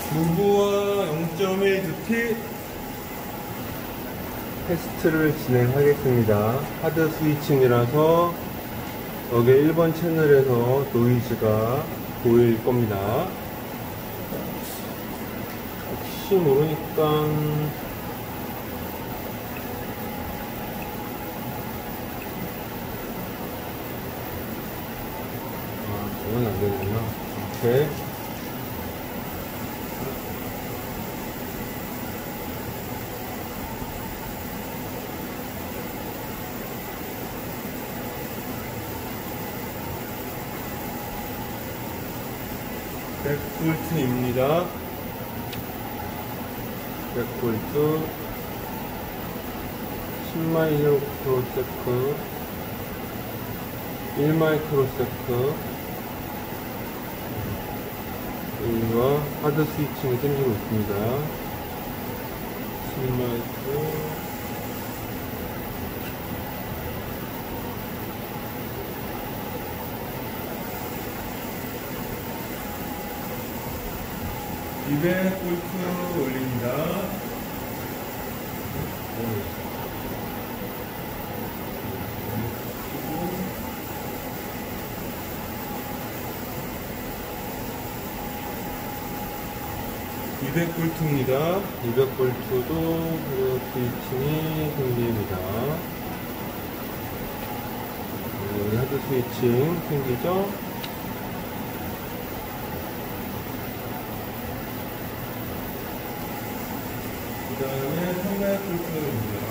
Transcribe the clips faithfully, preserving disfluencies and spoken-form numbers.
무브와 영 점 일 두티 테스트를 진행하겠습니다. 하드 스위칭이라서 여기 일 번 채널에서 노이즈가 보일 겁니다. 혹시 모르니까 아, 저건 안 되는구나. 오케이. 백 볼트입니다. 백 볼트 십 마이크로세컨드 일 마이크로세컨드 여기가 하드 스위칭이 생기고 있습니다. 십 마이크로 이백 볼트 올립니다. 이백 볼트입니다. 이백 볼트도 스위칭이 생깁니다. 여기 하드 스위칭 생기죠? 그 다음에 삼백 볼트입니다.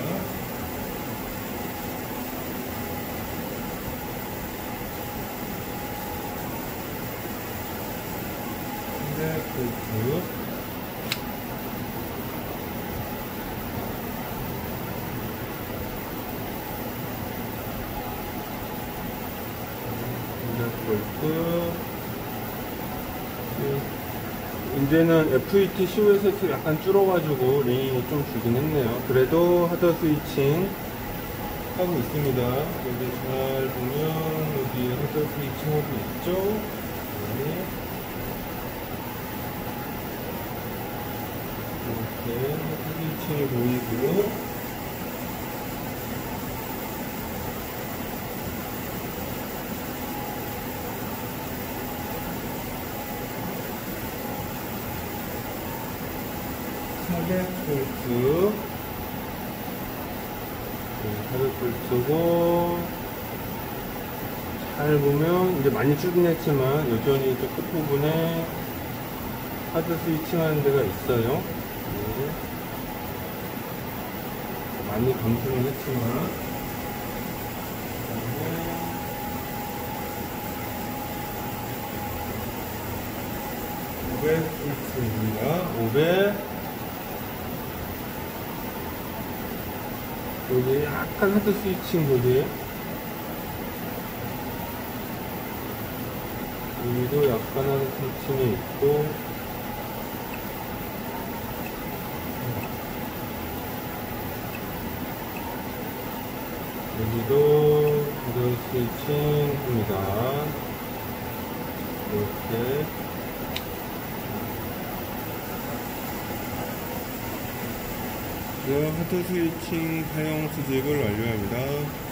삼백 볼트 삼백 볼트 이제는 에프이티씨오에서 약간 줄어가지고 링이 좀 줄긴 했네요. 그래도 하드 스위칭 하고 있습니다. 여기 잘 보면 여기 하드 스위칭 하고 있죠. 네. 이렇게 하드 스위칭이 보이고요. 사백 볼트 네, 사백 볼트고 잘 보면 이제 많이 줄긴 했지만 여전히 저 끝부분에 하드 스위칭 하는 데가 있어요. 네. 많이 감소는 했지만 오백 볼트입니다. 오백 여기 약간 하드 스위칭 거기 여기도 약간 하드 스위칭이 있고 여기도 하드 스위칭 합니다. 이렇게 하드 스위칭 사용 수집을 완료합니다.